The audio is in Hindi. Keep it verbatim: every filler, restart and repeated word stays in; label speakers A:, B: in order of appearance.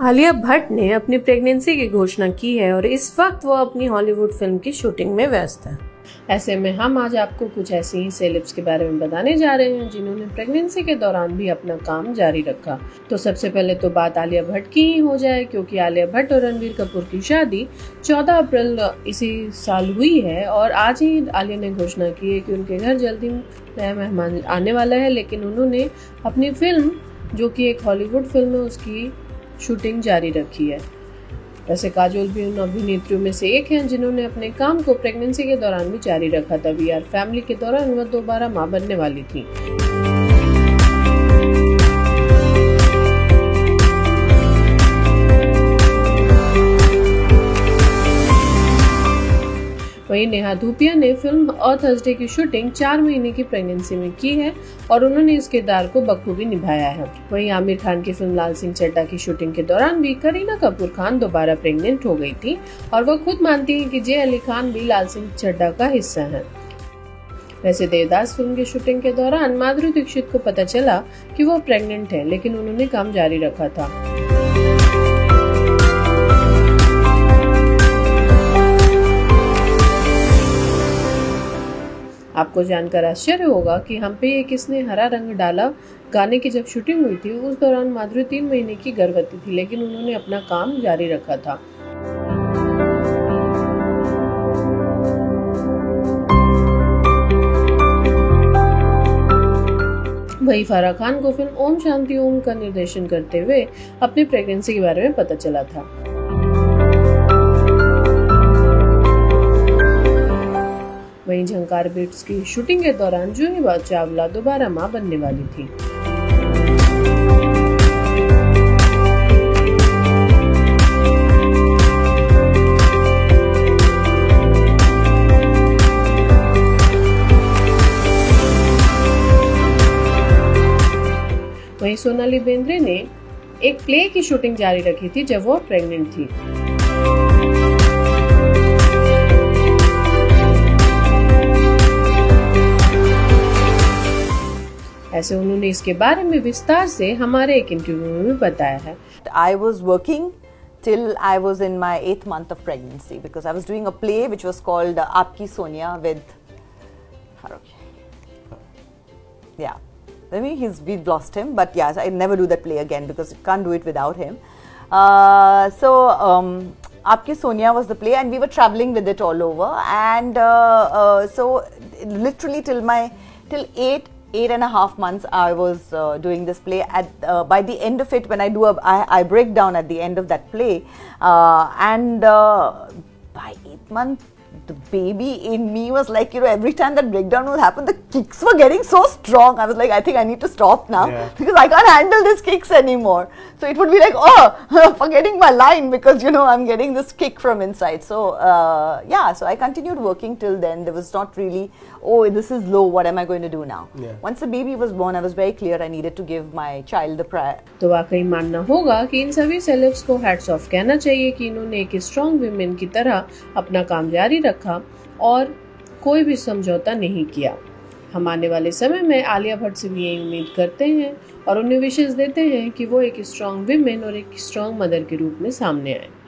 A: आलिया भट्ट ने अपनी प्रेगनेंसी की घोषणा की है और इस वक्त वो अपनी हॉलीवुड फिल्म की शूटिंग में व्यस्त है। ऐसे में हम आज आपको कुछ ऐसी ही सेलेब्स के बारे में बताने जा रहे हैं जिन्होंने प्रेगनेंसी के दौरान भी अपना काम जारी रखा। तो सबसे पहले तो बात आलिया भट्ट की ही हो जाए, क्योंकि आलिया भट्ट और रणबीर कपूर की शादी चौदह अप्रैल इसी साल हुई है और आज ही आलिया ने घोषणा की है कि उनके घर जल्दी नया मेहमान आने वाला है। लेकिन उन्होंने अपनी फिल्म, जो कि एक हॉलीवुड फिल्म है, उसकी शूटिंग जारी रखी है। वैसे काजोल भी उन अभिनेत्रियों में से एक हैं जिन्होंने अपने काम को प्रेगनेंसी के दौरान भी जारी रखा था। वी आर फैमिली के दौरान वह दोबारा मां बनने वाली थी। वहीं नेहा धूपिया ने फिल्म और थर्सडे की शूटिंग चार महीने की प्रेगनेंसी में की है और उन्होंने इस किरदार को बखूबी निभाया है। वहीं आमिर खान की फिल्म लाल सिंह चड्ढा की शूटिंग के दौरान भी करीना कपूर खान दोबारा प्रेग्नेंट हो गई थी और वह खुद मानती हैं कि जे अली खान भी लाल सिंह चड्ढा का हिस्सा है। वैसे देवदास फिल्म की शूटिंग के दौरान माधुरी दीक्षित को पता चला कि वो प्रेग्नेंट है, लेकिन उन्होंने काम जारी रखा था। आपको जानकर आश्चर्य होगा कि हम पे ये किसने हरा रंग डाला गाने की जब शूटिंग हुई थी, उस दौरान माधुरी तीन महीने की गर्भवती थी, लेकिन उन्होंने अपना काम जारी रखा था। वहीं फराह खान को फिल्म ओम शांति ओम का निर्देशन करते हुए अपनी प्रेगनेंसी के बारे में पता चला था। वहीं झंकार बिट्स की शूटिंग के दौरान जूही चावला दोबारा मां बनने वाली थी। वहीं सोनाली बेंद्रे ने एक प्ले की शूटिंग जारी रखी थी जब वो प्रेग्नेंट थी। ऐसे उन्होंने इसके बारे में विस्तार से हमारे एक इंटरव्यू में बताया है।
B: I was working till I was in my eighth month of pregnancy because I was doing a play which was called uh, Aapki Sonia with Farokh. Yeah, I mean he's we've lost him, but yes, I never do that play again because I can't do it without him. Uh, so um, Aapki Sonia was the play, and we were traveling with it all over, and uh, uh, so literally till my till eight. Eight and a half months I was uh, doing this play. At uh, by the end of it, when I do a, I, I break down at the end of that play, uh, and uh, by eighth month, the baby in me was like, you know, every time that breakdown would happen, the kicks were getting so strong. I was like, I think I need to stop now yeah. because I can't handle these kicks anymore. So it would be like, oh, forgetting my line because, you know, I'm getting this kick from inside. So uh, yeah, so I continued working till then. There was not really, oh, this is low, what am I going to do now? Yeah. Once the baby was born, I was very clear I needed to give my child the prior.
A: तो वाकई मानना होगा कि इन सभी सेलेब्स को हैट्स ऑफ कहना चाहिए कि इन्होंने एक स्ट्रॉन्ग विमेन की तरह अपना काम जारी रखा और कोई भी समझौता नहीं किया। हम आने वाले समय में आलिया भट्ट से भी यही उम्मीद करते हैं और उन्हें विशेष देते हैं कि वो एक स्ट्रॉन्ग विमेन और एक स्ट्रॉन्ग मदर के रूप में सामने आए।